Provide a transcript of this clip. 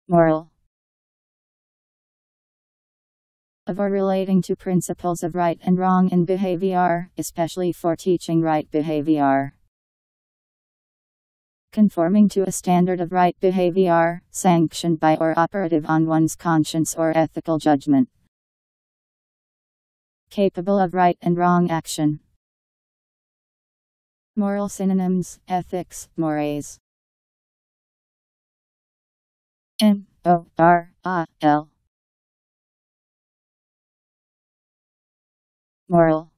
Moral. Of or relating to principles of right and wrong in behavior, especially for teaching right behavior. Conforming to a standard of right behavior, sanctioned by or operative on one's conscience or ethical judgment. Capable of right and wrong action. Moral synonyms: ethics, mores. M-O-R-A-L. Moral.